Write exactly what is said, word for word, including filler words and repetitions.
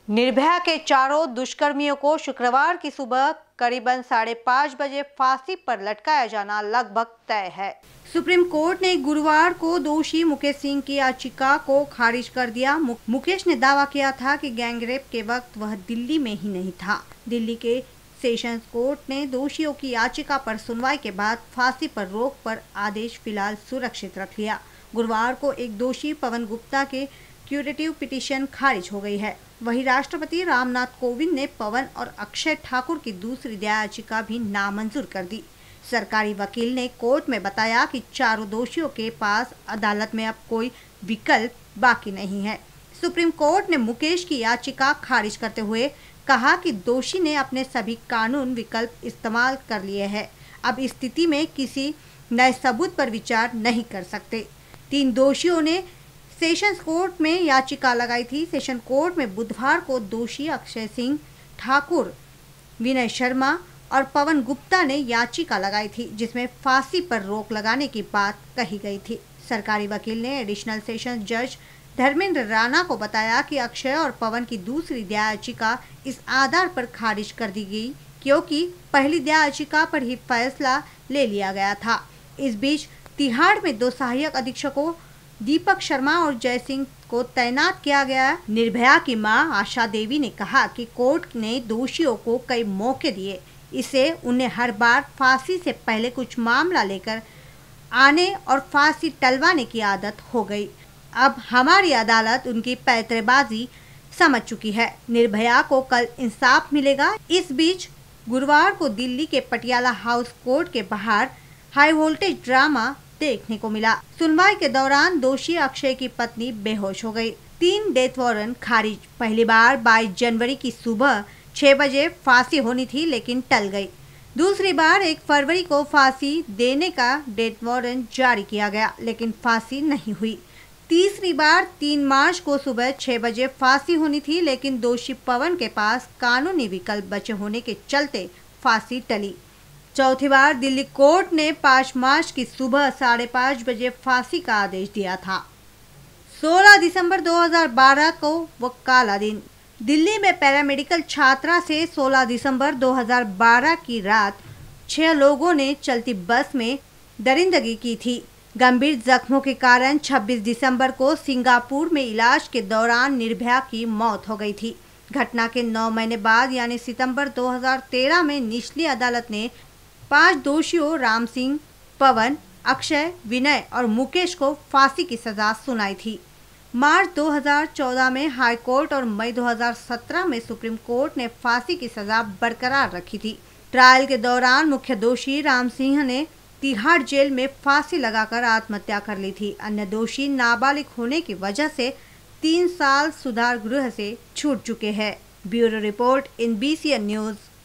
निर्भया के चारों दुष्कर्मियों को शुक्रवार की सुबह करीबन साढ़े पाँच बजे फांसी पर लटकाया जाना लगभग तय है। सुप्रीम कोर्ट ने गुरुवार को दोषी मुकेश सिंह की याचिका को खारिज कर दिया। मुकेश ने दावा किया था कि गैंगरेप के वक्त वह दिल्ली में ही नहीं था। दिल्ली के सेशंस कोर्ट ने दोषियों की याचिका पर सुनवाई के बाद फांसी पर रोक पर आदेश फिलहाल सुरक्षित रख लिया। गुरुवार को एक दोषी पवन गुप्ता के क्यूरेटिव पिटीशन खारिज हो गई है। वहीं राष्ट्रपति रामनाथ कोविंद ने पवन और अक्षय ठाकुर की दूसरी दया याचिका भी नामंजूर कर दी। सरकारी वकील ने कोर्ट में बताया कि चारों दोषियों के पास अदालत में अब कोई विकल्प बाकी नहीं है। सुप्रीम कोर्ट ने मुकेश की याचिका खारिज करते हुए कहा कि दोषी ने अपने सभी कानून विकल्प इस्तेमाल कर लिए हैं। अब इस स्थिति में किसी नए सबूत पर विचार नहीं कर सकते। तीन दोषियों ने सेशंस कोर्ट में याचिका लगाई थी। सेशन कोर्ट में बुधवार को दोषी अक्षय सिंह ठाकुर, विनय शर्मा और पवन गुप्ता ने याचिका लगाई थी, जिसमें फांसी पर रोक लगाने की बात कही गई थी। सरकारी वकील ने एडिशनल सेशंस जज धर्मेंद्र राणा को बताया कि अक्षय और पवन की दूसरी दया याचिका इस आधार पर खारिज कर दी गई क्योंकि पहली दया याचिका पर ही फैसला ले लिया गया था। इस बीच तिहाड़ में दो सहायक अधीक्षकों दीपक शर्मा और जय सिंह को तैनात किया गया। निर्भया की मां आशा देवी ने कहा कि कोर्ट ने दोषियों को कई मौके दिए, इसे उन्हें हर बार फांसी से पहले कुछ मामला लेकर आने और फांसी टलवाने की आदत हो गई। अब हमारी अदालत उनकी पैंतरेबाजी समझ चुकी है। निर्भया को कल इंसाफ मिलेगा। इस बीच गुरुवार को दिल्ली के पटियाला हाउस कोर्ट के बाहर हाई वोल्टेज ड्रामा देखने को मिला। सुनवाई के दौरान दोषी अक्षय की पत्नी बेहोश हो गई। तीन डेथ वारंट खारिज। पहली बार बाईस जनवरी की सुबह छह बजे फांसी होनी थी, लेकिन टल गई। दूसरी बार एक फरवरी को फांसी देने का डेथ वारंट जारी किया गया, लेकिन फांसी नहीं हुई। तीसरी बार तीन मार्च को सुबह छह बजे फांसी होनी थी, लेकिन दोषी पवन के पास कानूनी विकल्प बचे होने के चलते फांसी टली। चौथी बार दिल्ली कोर्ट ने पाँच मार्च की सुबह साढ़े पाँच बजे फांसी का आदेश दिया था। सोलह दिसंबर दो हज़ार बारह को वो काला दिन। दिल्ली में पैरामेडिकल छात्रा से सोलह दिसंबर दो हज़ार बारह की रात छह लोगों ने चलती बस में दरिंदगी की थी। गंभीर जख्मों के कारण छब्बीस दिसंबर को सिंगापुर में इलाज के दौरान निर्भया की मौत हो गई थी। घटना के नौ महीने बाद यानी सितंबर दो हज़ार तेरह में निचली अदालत ने पांच दोषियों राम सिंह, पवन, अक्षय, विनय और मुकेश को फांसी की सजा सुनाई थी। मार्च दो हज़ार चौदह में हाई कोर्ट और मई दो हज़ार सत्रह में सुप्रीम कोर्ट ने फांसी की सजा बरकरार रखी थी। ट्रायल के दौरान मुख्य दोषी राम सिंह ने तिहाड़ जेल में फांसी लगाकर आत्महत्या कर ली थी। अन्य दोषी नाबालिग होने की वजह से तीन साल सुधार गृह से छूट चुके हैं। Bureau report, NBC news.